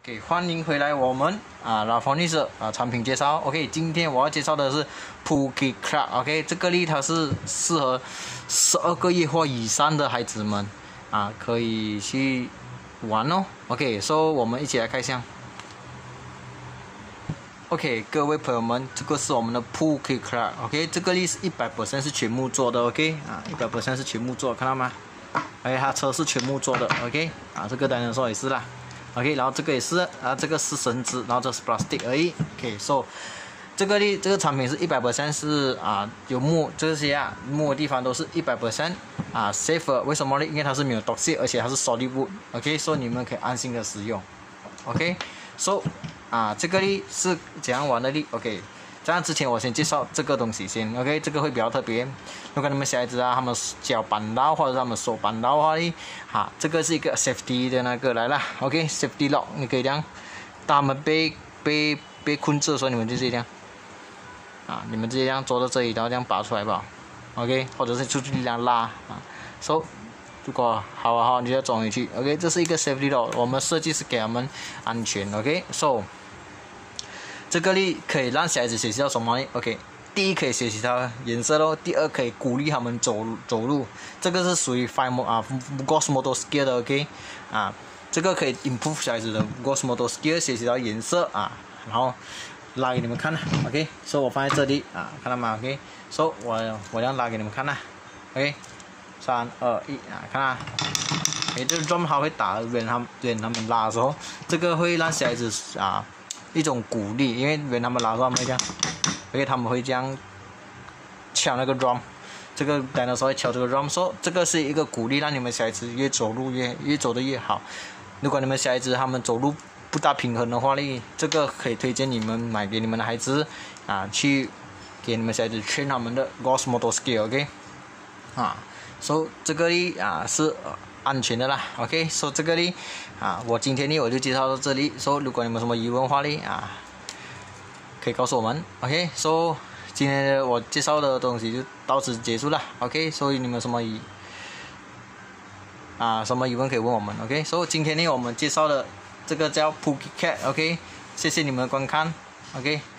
OK， 欢迎回来我们拉风律师产品介绍。OK， 今天我要介绍的是 Pookie Club。OK， 这个它是适合12个月或以上的孩子们可以去玩哦。OK， 我们一起来开箱。OK， 各位朋友们，这个是我们的 Pookie Club。OK， 这个是100%是全木做的。OK，100% 是全木做，看到吗？它车是全木做的。OK， 这个当然说也是啦。OK， 然后这个也是这个是绳子，然后这是 plastic 而已。OK， 这个产品是100% 是有木这些木的地方都是100% safe。为什么呢？因为它是没有 toxic， 而且它是 solid wood。OK， 你们可以安心的使用。OK， 这个是怎样玩的呢 ？OK， 这样之前我先介绍这个东西先。OK， 这个会比较特别。如果你们小孩子他们脚绊到或者他们手绊到的话呢，这个是一个 safety 的那个来了。OK，safety lock， 你可以这样，当他们被困住的时候，你们就这样你们直接这样坐到这里，然后这样拔出来吧。OK， 或者是出去这样拉如果好你就要装回去。OK， 这是一个 safety lock， 我们设计是给他们安全。OK， 这个可以让小孩子学习到什么呢 ？OK， 第一可以学习到颜色咯，第二可以鼓励他们走路。这个是属于 gross motor skill 的 OK， 这个可以 improve 小孩子的 gross motor skill， 学习到颜色然后拉给你们看OK， 我放在这里看到吗 ？OK， 我要拉给你们看OK， 3、2、1看这个 drum 它会打人他们拉的时候，这个会让小孩子一种鼓励，因为他们拉的时候他们会这样，OK， 他们会这样敲那个 drum， 这个 dinosaur 会敲这个 drum， 这个是一个鼓励，让你们小孩子越走路越走得越好。如果你们小孩子他们走路不大平衡的话呢，这个可以推荐你们买给你们的孩子去给你们小孩子 train 他们的 gross motor skill。 OK， 这个是安全的啦。OK， 这个我今天我就介绍到这里。如果你们有什么疑问的话呢可以告诉我们。OK， 今天我介绍的东西就到此结束了。OK， 所以你们什么疑问可以问我们。OK， 今天呢我们介绍的这个叫 Pookie Cat。OK， 谢谢你们的观看。OK。